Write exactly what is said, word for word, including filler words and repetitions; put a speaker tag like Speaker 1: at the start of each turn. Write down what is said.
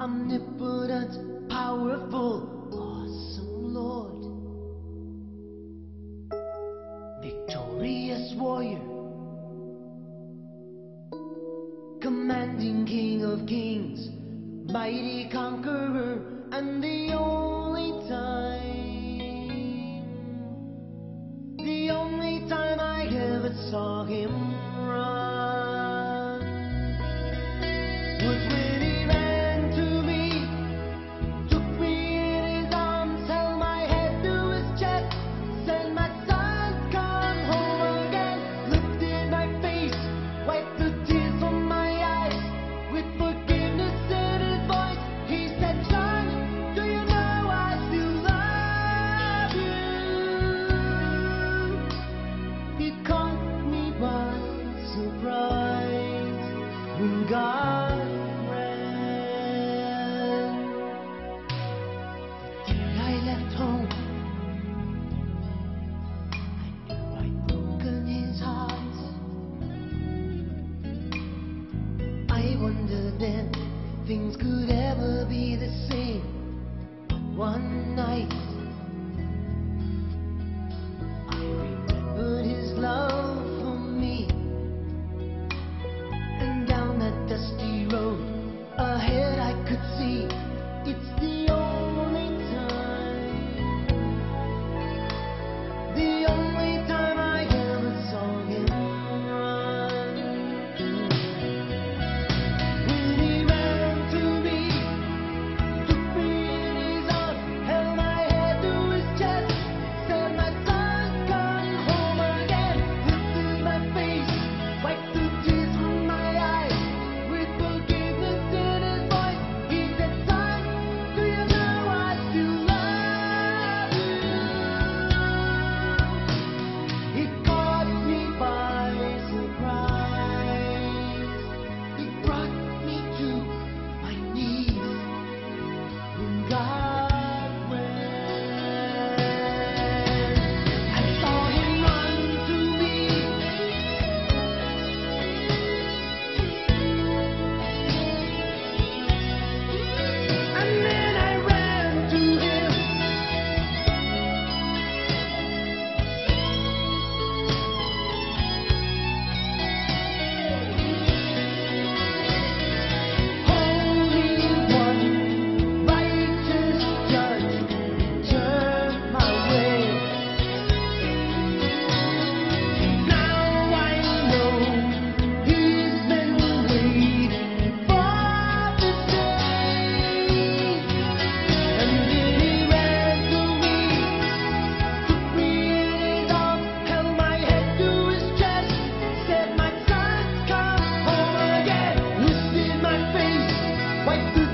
Speaker 1: omnipotent, powerful, awesome Lord, victorious warrior, commanding King of kings, mighty conqueror, and the only time, the only time I ever saw him run was when he ran to me, took me in his arms, held my head to his chest, said, "My son, come home again," lifted my face, wiped the tears from my eyes, with forgiveness in his voice. He said, "Son, do you know I still love you?" He caught me by surprise when God ran. The day I left home, I knew I'd broken his heart. I wondered then if things could ever be the same. But one night I remembered his love for me, and down that dusty road ahead I could see it's the only time, the only time I ever saw him run. When he ran to me, took me in his arms, held my head to his chest, said, "My son, come home again," lifted my face, wiped the tears from my eyes, with forgiveness in his voice. He said, "Son, do you know I still love you?" He caught me by surprise. He brought me to my knees when God ran. I saw him run to me, and then I ran to him. Holy One, righteous Judge, turn my way. Now I know he's been waiting for this day. And then he ran to me, took me in his arms, held my head to his chest, said, "My son, come home again," lifted my face, wiped the